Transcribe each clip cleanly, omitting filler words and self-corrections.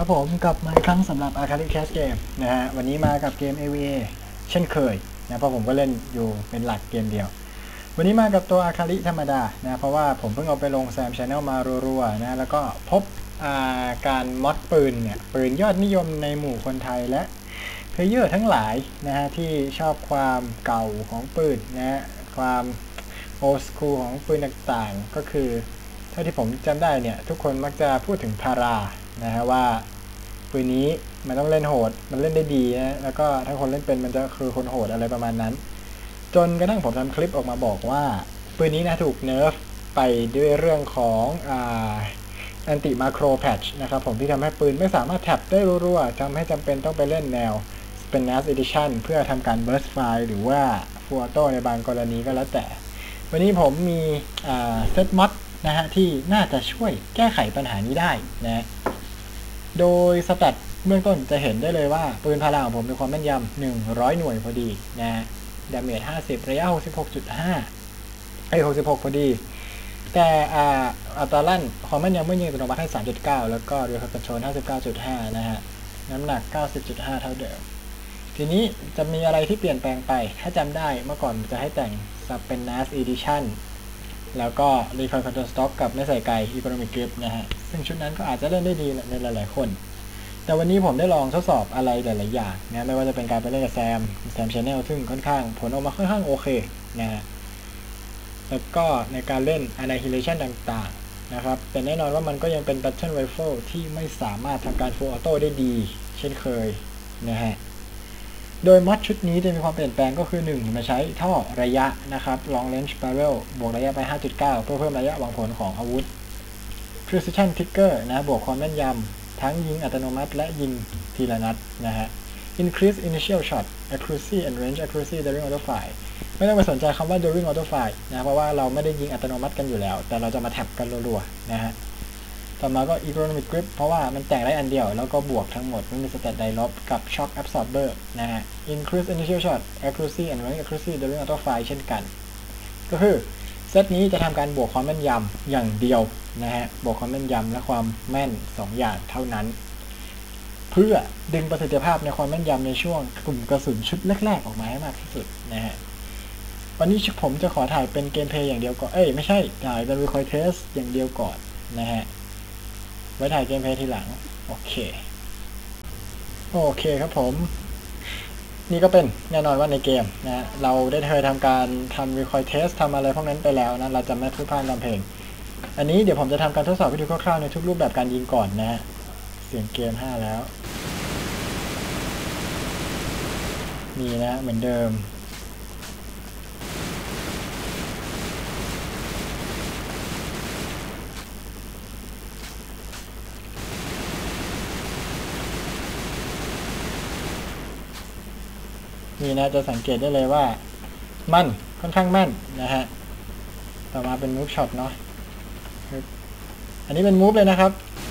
ครับผมกลับมาอีกครั้งสำหรับ Akali Cast Game นะฮะวันนี้มากับเกม AVA เช่นเคยนะเพราะผมก็เล่นอยู่เป็นหลักเกมเดียววันนี้มากับตัว Akali ธรรมดานะเพราะว่าผมเพิ่งเอาไปลงแซม Channel มารัวๆนะแล้วก็พบการมอดปืนเนี่ยปืนยอดนิยมในหมู่คนไทยและเพลเยอร์ทั้งหลายนะฮะที่ชอบความเก่าของปืนนะฮะความโอ s คูลของปืนต่างๆก็คือเท่าที่ผมจำได้เนี่ยทุกคนมักจะพูดถึงพารานะฮะว่าปืนนี้มันต้องเล่นโหดมันเล่นได้ดีนะแล้วก็ถ้าคนเล่นเป็นมันจะคือคนโหดอะไรประมาณนั้นจนกระทั่งผมทำคลิปออกมาบอกว่าปืนนี้นะถูกเนิร์ฟไปด้วยเรื่องของแอนติมาโครแพทช์นะครับผมที่ทำให้ปืนไม่สามารถแท็บได้รัวๆทำให้จำเป็นต้องไปเล่นแนวเป็น NAS Edition เพื่อทำการ burst file หรือว่า full auto ในบางกรณีก็แล้วแต่วันนี้ผมมีเซตม็อดนะฮะที่น่าจะช่วยแก้ไขปัญหานี้ได้นะโดยสแตทเบื้องต้นจะเห็นได้เลยว่าปืนพาราของผมมีความแม่นยำ100 หน่วยพอดีนะดาเมจ50ระยะ 66.5 66พอดีแต่อัตราลั่นความแม่นยำเมื่อยิงอัตโนมัติให้ 3.9 แล้วก็เรียลคอนโทรล 59.5 นะฮะน้ำหนัก 90.5 เท่าเดิมทีนี้จะมีอะไรที่เปลี่ยนแปลงไปถ้าจำได้เมื่อก่อนจะให้แต่งเป็น NAS Edition แล้วก็ Recoil Control Stock กับไม่ใส่ไกล Economic Grip นะฮะซึ่งชุดนั้นก็อาจจะเล่นได้ดีในหลายๆคนแต่วันนี้ผมได้ลองทดสอบอะไรหลายๆอย่างนะไม่ว่าจะเป็นการไปเล่นกับแซม Channel ซึ่งค่อนข้างผลออกมาค่อนข้างโอเคนะฮะแล้วก็ในการเล่น Annihilation ต่างๆนะครับแต่แน่นอนว่ามันก็ยังเป็น Battle Rifle ที่ไม่สามารถทำการ Full Auto ได้ดีเช่นเคยนะฮะโดยมอดชุดนี้จะมีความเปลี่ยนแปลงก็คือ 1. มาใช้ท่อระยะนะครับ Long Range Barrel บวกระยะไป 5.9 เพื่อเพิ่มระยะหวังผลของอาวุธ Precision Trigger นะบวกความแม่นยำทั้งยิงอัตโนมัติและยิงทีละนัดนะฮะ Increase Initial Shot Accuracy and Range Accuracy During Auto Fire ไม่ต้องไปสนใจคำว่า During Auto Fire นะเพราะว่าเราไม่ได้ยิงอัตโนมัติกันอยู่แล้วแต่เราจะมาแท็บกันรัวๆนะฮะต่อมาก็ Economic Grip เพราะว่ามันแต่งได้อันเดียวแล้วก็บวกทั้งหมดไม่มีสเตตไดลบกับ Shock Absorber นะฮะ Increase Initial Shot Accuracy and Range Accuracy During Auto Fire เช่นกันก็คือเซตนี้จะทำการบวกความแม่นยำอย่างเดียวนะฮะบวกความแม่นยำและความแม่น2 อย่างเท่านั้นเพื่อดึงประสิทธิภาพในความแม่นยำในช่วงกลุ่มกระสุนชุดแรกๆออกมาให้มากที่สุดนะฮะวันนี้ผมจะขอถ่ายเป็นเกมเพลย์อย่างเดียวก่อนไม่ใช่ถ่ายเป็น Recoil Test อย่างเดียวก่อนนะฮะไว้ถ่ายเกมเพลย์ทีหลังโอเคครับผมนี่ก็เป็นแน่นอนว่าในเกมนะเราได้เคยทำการทำ Recoil Test ทำอะไรพวกนั้นไปแล้วนะเราจะไม่พูดพลาดลำเพลงอันนี้เดี๋ยวผมจะทำการทดสอบให้ดูคร่าวๆในทุกรูปแบบการยิงก่อนนะฮะเสียงเกม5แล้วนี่นะเหมือนเดิมนี่นะจะสังเกตได้เลยว่ามันค่อนข้างแม่นนะฮะต่อมาเป็น Move Shot เนาะอันนี้เป็น Move เลยนะครับ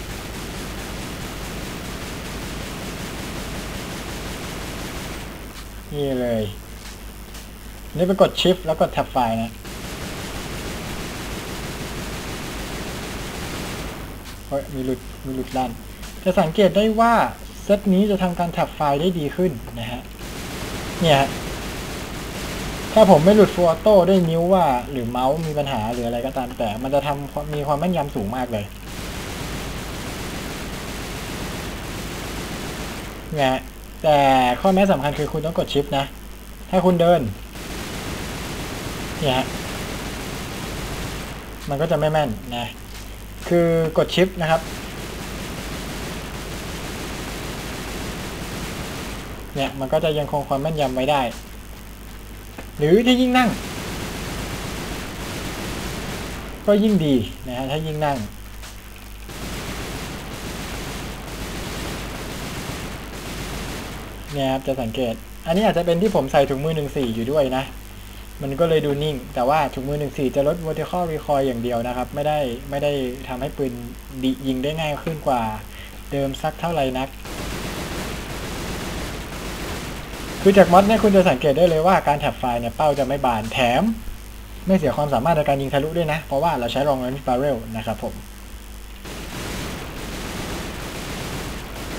นี่เลยนี่ไปกด Shift แล้วกด Tab ไฟล์นะมีหลุดลั่นจะสังเกตได้ว่าเซตนี้จะทำการ Tab ไฟล์ได้ดีขึ้นนะฮะเนี่ยถ้าผมไม่หลุด Full Auto ด้วยนิ้วว่าหรือเมาส์มีปัญหาหรืออะไรก็ตามแต่มันจะมีความแม่นยำสูงมากเลยเนี่ยแต่ข้อแม้สำคัญคือคุณต้องกด Shift นะถ้าคุณเดินเนี่ยมันก็จะไม่แม่นนะคือกด Shift นะครับเนี่ยมันก็จะยังคงความแม่นยำไว้ได้หรือถ้ายิ่งนั่งก็ยิ่งดีนะฮะถ้ายิ่งนั่งเนี่ยครับจะสังเกตอันนี้อาจจะเป็นที่ผมใส่ถุงมือ 1.4 อยู่ด้วยนะมันก็เลยดูนิ่งแต่ว่าถุงมือ 1.4 จะลด vertical recoil อย่างเดียวนะครับไม่ได้ทำให้ปืนยิงได้ง่ายขึ้นกว่าเดิมสักเท่าไหร่นักคือจากมอดเนี่ยคุณจะสังเกตได้เลยว่าการแท็บไฟล์เนี่ยเป้าจะไม่บานแถมไม่เสียความสามารถในการยิงทะลุด้วยนะเพราะว่าเราใช้ Long Range Barrel นะครับผม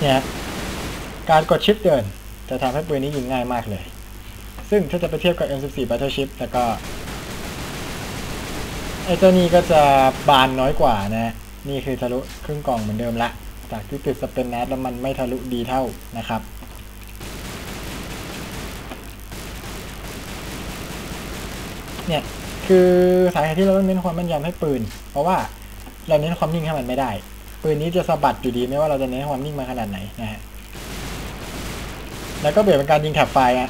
เนี่ยการกดชิปเดินจะทำให้ปืนนี้ยิงง่ายมากเลยซึ่งถ้าจะไปเทียบกับ M14 Battleship แต่ก็ไอ้เจ้านี้ก็จะบานน้อยกว่านะนี่คือทะลุครึ่งกล่องเหมือนเดิมละจากที่ติดสเปนแนทแล้วมันไม่ทะลุดีเท่านะครับเนี่ยคือสาเหตุที่เราต้องเน้นความแม่นยำให้ปืนเพราะว่าเราเน้นความนิ่งให้มันไม่ได้ปืนนี้จะสะบัดอยู่ดีไม่ว่าเราจะเน้นความนิ่งมาขนาดไหนนะฮะแล้วก็เปลี่ยนเป็นการยิงแถบไฟอะ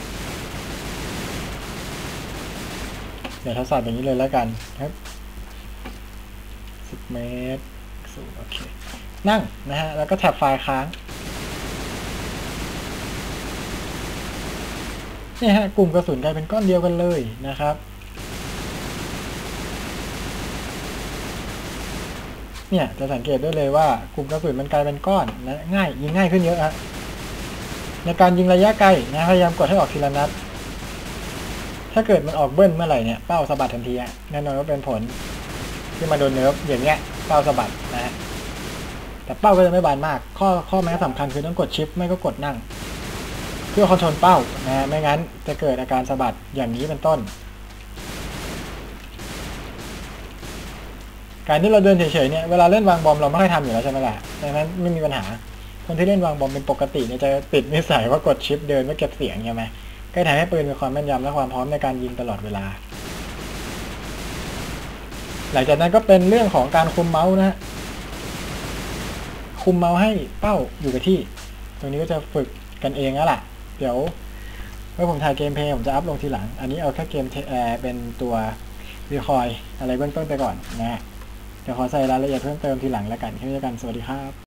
เดี๋ยวทดสอบอย่างนี้เลยแล้วกันครับ10 เมตรโอเคนั่งนะฮะแล้วก็แถบไฟค้างนี่ฮะกลุ่มกระสุนกลายเป็นก้อนเดียวกันเลยนะครับเนี่ยจะสังเกตได้เลยว่ากลุ่มกระสุนมันกลายเป็นก้อนนะง่ายยิงง่ายขึ้นเยอะฮะในการยิงระยะไกลนะพยายามกดให้ออกทีละนัดถ้าเกิดมันออกเบิ้ลเมื่อไหร่เนี่ยเป้าสะบัดทันทีแน่นอนว่าเป็นผลที่มาโดนเนิร์ฟอย่างเงี้ยเป้าสะบัดนะฮะแต่เป้าก็จะไม่บานมากข้อแม้สำคัญคือต้องกดชิปไม่ก็กดนั่งเพื่อคอนโทรลเป้านะไม่งั้นจะเกิดอาการสะบัดอย่างนี้เป็นต้นการที่เราเดินเฉยๆเนี่ยเวลาเล่นวางบอมเราไม่ค่อยทำอยู่แล้วใช่ไหมล่ะดังนั้นไม่มีปัญหาคนที่เล่นวางบอมเป็นปกติเนี่ยจะติดนิสัยว่ากดชิปเดินไม่เก็บเสียงใช่ไหมก็ทำให้ปืนมีความแม่นยำและความพร้อมในการยิงตลอดเวลาหลังจากนั้นก็เป็นเรื่องของการคุมเมาส์นะฮะคุมเมาส์ให้เป้าอยู่กับที่ตรงนี้ก็จะฝึกกันเองแล้วล่ะเดี๋ยวเมื่อผมถ่ายเกมเพลย์ผมจะอัพลงทีหลังอันนี้เอาแค่เกมเป็นตัวรีคอยอะไรเบื้องต้นไปก่อนนะฮะเดี๋ยวขอใส่รายละเอียดเพิ่มเติมทีหลังแล้วกันแค่นี้กันสวัสดีครับ